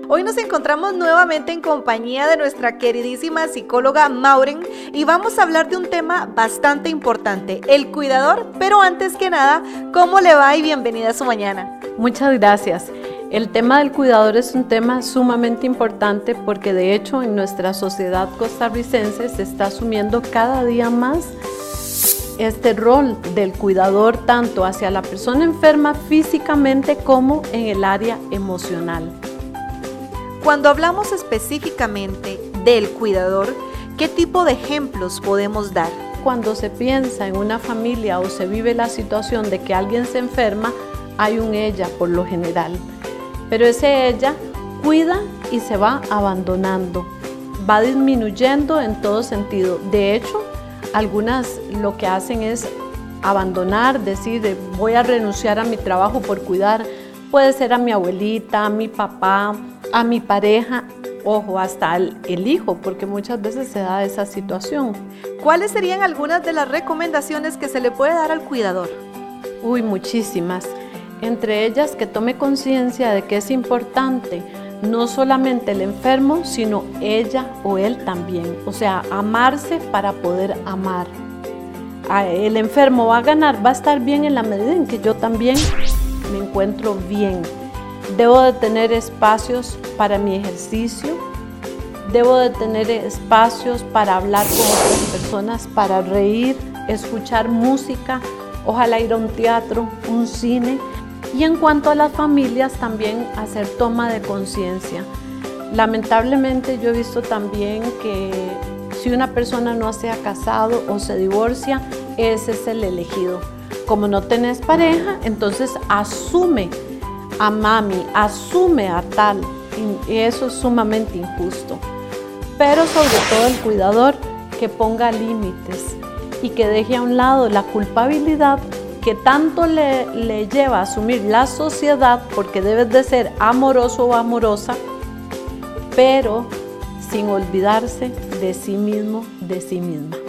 Hoy nos encontramos nuevamente en compañía de nuestra queridísima psicóloga Maureen y vamos a hablar de un tema bastante importante, el cuidador, pero antes que nada, ¿cómo le va y bienvenida a su mañana? Muchas gracias. El tema del cuidador es un tema sumamente importante porque de hecho en nuestra sociedad costarricense se está asumiendo cada día más este rol del cuidador tanto hacia la persona enferma físicamente como en el área emocional. Cuando hablamos específicamente del cuidador, ¿qué tipo de ejemplos podemos dar? Cuando se piensa en una familia o se vive la situación de que alguien se enferma, hay un ella por lo general. Pero ese ella cuida y se va abandonando, va disminuyendo en todo sentido. De hecho, algunas lo que hacen es abandonar, decir voy a renunciar a mi trabajo por cuidar. Puede ser a mi abuelita, a mi papá, a mi pareja, ojo, hasta el hijo, porque muchas veces se da esa situación. ¿Cuáles serían algunas de las recomendaciones que se le puede dar al cuidador? Muchísimas. Entre ellas que tome conciencia de que es importante no solamente el enfermo, sino ella o él también. O sea, amarse para poder amar. El enfermo va a ganar, va a estar bien en la medida en que yo también me encuentro bien. Debo de tener espacios para mi ejercicio, debo de tener espacios para hablar con otras personas, para reír, escuchar música, ojalá ir a un teatro, un cine. Y en cuanto a las familias, también hacer toma de conciencia. Lamentablemente yo he visto también que si una persona no se ha casado o se divorcia, ese es el elegido. Como no tenés pareja, entonces asume a mami, asume a tal, y eso es sumamente injusto. Pero sobre todo el cuidador que ponga límites y que deje a un lado la culpabilidad que tanto le lleva a asumir la sociedad, porque debes de ser amoroso o amorosa, pero sin olvidarse de sí mismo, de sí misma.